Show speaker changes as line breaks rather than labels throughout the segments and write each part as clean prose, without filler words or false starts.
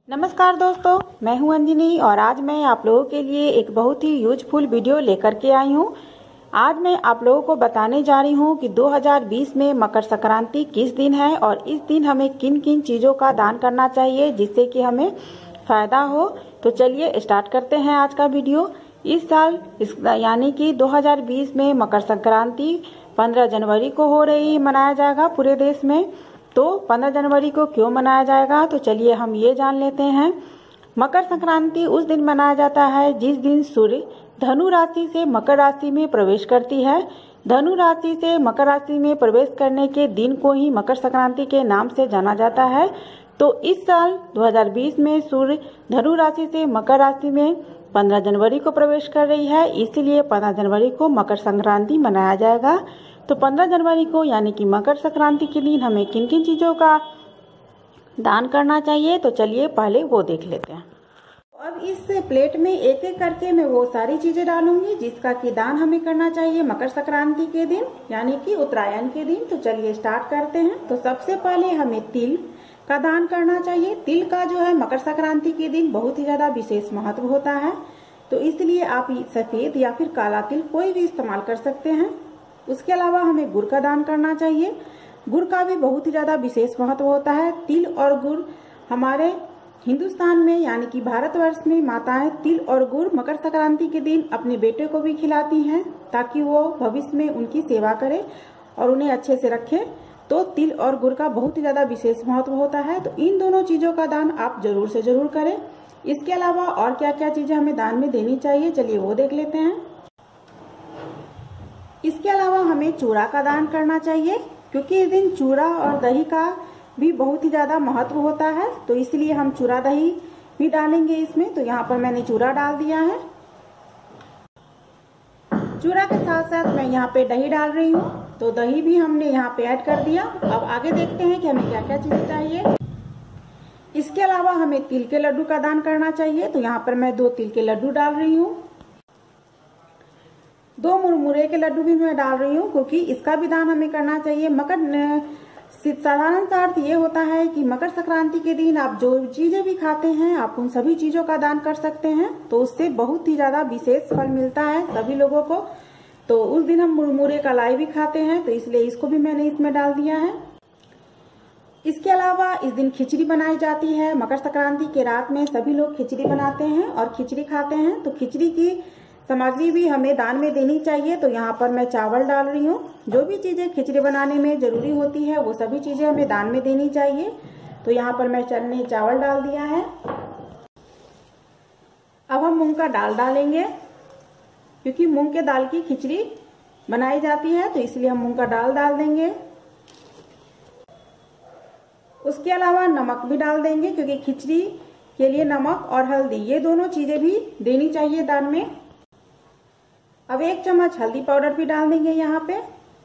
नमस्कार दोस्तों, मैं हूं अंजनी और आज मैं आप लोगों के लिए एक बहुत ही यूजफुल वीडियो लेकर के आई हूं। आज मैं आप लोगों को बताने जा रही हूं कि 2020 में मकर संक्रांति किस दिन है और इस दिन हमें किन किन चीज़ों का दान करना चाहिए जिससे कि हमें फ़ायदा हो। तो चलिए स्टार्ट करते हैं आज का वीडियो। इस साल यानी कि 2020 में मकर संक्रांति 15 जनवरी को हो रही मनाया जाएगा पूरे देश में। तो 15 जनवरी को क्यों मनाया जाएगा, तो चलिए हम ये जान लेते हैं। मकर संक्रांति उस दिन मनाया जाता है जिस दिन सूर्य धनु राशि से मकर राशि में प्रवेश करती है। धनु राशि से मकर राशि में प्रवेश करने के दिन को ही मकर संक्रांति के नाम से जाना जाता है। तो इस साल 2020 में सूर्य धनु राशि से मकर राशि में 15 जनवरी को प्रवेश कर रही है, इसलिए 15 जनवरी को मकर संक्रांति मनाया जाएगा। तो 15 जनवरी को यानी कि मकर संक्रांति के दिन हमें किन किन चीज़ों का दान करना चाहिए, तो चलिए पहले वो देख लेते हैं। अब इस प्लेट में एक एक करके मैं वो सारी चीज़ें डालूंगी जिसका कि दान हमें करना चाहिए मकर संक्रांति के दिन यानी कि उत्तरायण के दिन। तो चलिए स्टार्ट करते हैं। तो सबसे पहले हमें तिल का दान करना चाहिए। तिल का जो है मकर संक्रांति के दिन बहुत ही ज़्यादा विशेष महत्व होता है, तो इसलिए आप सफ़ेद या फिर काला तिल कोई भी इस्तेमाल कर सकते हैं। उसके अलावा हमें गुड़ का दान करना चाहिए। गुड़ का भी बहुत ही ज़्यादा विशेष महत्व होता है। तिल और गुड़ हमारे हिंदुस्तान में यानी कि भारतवर्ष में माताएं तिल और गुड़ मकर संक्रांति के दिन अपने बेटे को भी खिलाती हैं ताकि वो भविष्य में उनकी सेवा करे और उन्हें अच्छे से रखे। तो तिल और गुड़ का बहुत ही ज़्यादा विशेष महत्व होता है, तो इन दोनों चीज़ों का दान आप जरूर से जरूर करें। इसके अलावा और क्या क्या चीज़ें हमें दान में देनी चाहिए, चलिए वो देख लेते हैं। इसके अलावा हमें चूड़ा का दान करना चाहिए क्योंकि इस दिन चूड़ा और दही का भी बहुत ही ज़्यादा महत्व होता है, तो इसलिए हम चूड़ा दही भी डालेंगे इसमें। तो यहाँ पर मैंने चूड़ा डाल दिया है। चूड़ा के साथ साथ मैं यहाँ पे दही डाल रही हूँ, तो दही भी हमने यहाँ पे ऐड कर दिया। अब आगे देखते हैं कि हमें क्या क्या चीज़ें चाहिए। इसके अलावा हमें तिल के लड्डू का दान करना चाहिए, तो यहाँ पर मैं 2 तिल के लड्डू डाल रही हूँ। 2 मुरमुरे के लड्डू भी मैं डाल रही हूँ क्योंकि इसका भी दान हमें करना चाहिए। साधारण सा अर्थ ये होता है कि मकर संक्रांति के दिन आप जो चीजें भी खाते हैं आप उन सभी चीजों का दान कर सकते हैं, तो उससे बहुत ही ज्यादा विशेष फल मिलता है सभी लोगों को। तो उस दिन हम मुरमुरे का लाई भी खाते हैं, तो इसलिए इसको भी मैंने इसमें डाल दिया है। इसके अलावा इस दिन खिचड़ी बनाई जाती है। मकर संक्रांति के रात में सभी लोग खिचड़ी बनाते हैं और खिचड़ी खाते हैं, तो खिचड़ी की सामग्री भी हमें दान में देनी चाहिए। तो यहाँ पर मैं चावल डाल रही हूँ। जो भी चीज़ें खिचड़ी बनाने में ज़रूरी होती है वो सभी चीज़ें हमें दान में देनी चाहिए। तो यहाँ पर मैं चने चावल डाल दिया है। अब हम मूंग का दाल डालेंगे क्योंकि मूंग के दाल की खिचड़ी बनाई जाती है, तो इसलिए हम मूंग का दाल डाल देंगे। उसके अलावा नमक भी डाल देंगे क्योंकि खिचड़ी के लिए नमक और हल्दी ये दोनों चीज़ें भी देनी चाहिए दान में। अब 1 चम्मच हल्दी पाउडर भी डाल देंगे यहाँ पे।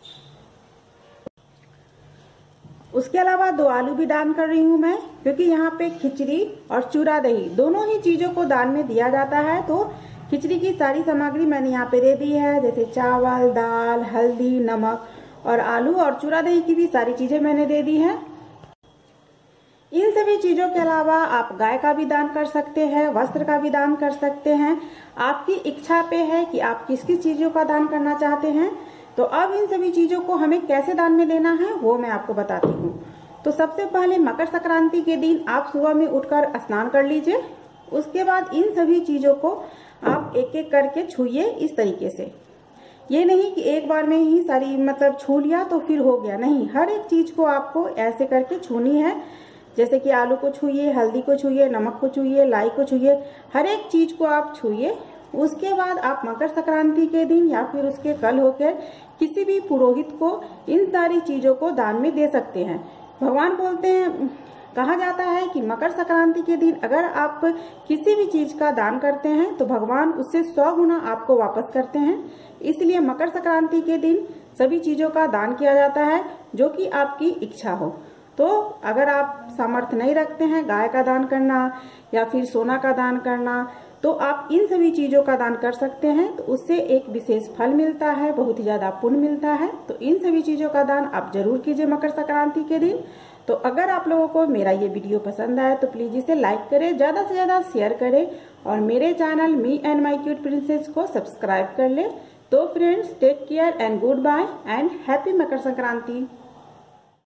उसके अलावा 2 आलू भी दान कर रही हूँ मैं क्योंकि यहाँ पे खिचड़ी और चूड़ा दही दोनों ही चीजों को दान में दिया जाता है। तो खिचड़ी की सारी सामग्री मैंने यहाँ पे दे दी है, जैसे चावल, दाल, हल्दी, नमक और आलू, और चूड़ा दही की भी सारी चीजें मैंने दे दी है। इन सभी चीजों के अलावा आप गाय का भी दान कर सकते हैं, वस्त्र का भी दान कर सकते हैं। आपकी इच्छा पे है कि आप किस किस चीजों का दान करना चाहते हैं। तो अब इन सभी चीजों को हमें कैसे दान में देना है वो मैं आपको बताती हूँ। तो सबसे पहले मकर संक्रांति के दिन आप सुबह में उठकर स्नान कर लीजिए। उसके बाद इन सभी चीजों को आप एक एक करके छूइए इस तरीके से। ये नहीं कि एक बार में ही सारी छू लिया तो फिर हो गया, नहीं, हर एक चीज को आपको ऐसे करके छूनी है। जैसे कि आलू को छूइए, हल्दी को छूइए, नमक को छूइए, लाई को छूइए, हर एक चीज को आप छूइए। उसके बाद आप मकर संक्रांति के दिन या फिर उसके कल होकर किसी भी पुरोहित को इन सारी चीजों को दान में दे सकते हैं। भगवान बोलते हैं, कहा जाता है कि मकर संक्रांति के दिन अगर आप किसी भी चीज का दान करते हैं तो भगवान उससे 100 गुना आपको वापस करते हैं। इसलिए मकर संक्रांति के दिन सभी चीजों का दान किया जाता है जो कि आपकी इच्छा हो। तो अगर आप सामर्थ्य नहीं रखते हैं गाय का दान करना या फिर सोना का दान करना, तो आप इन सभी चीजों का दान कर सकते हैं। तो उससे एक विशेष फल मिलता है, बहुत ही ज्यादा पुण्य मिलता है। तो इन सभी चीजों का दान आप जरूर कीजिए मकर संक्रांति के दिन। तो अगर आप लोगों को मेरा ये वीडियो पसंद आया तो प्लीज इसे लाइक करें, ज्यादा से ज्यादा शेयर करें और मेरे channel me and my cute princess को सब्सक्राइब कर ले। तो friends, take care and goodbye and happy Makar Sankranti.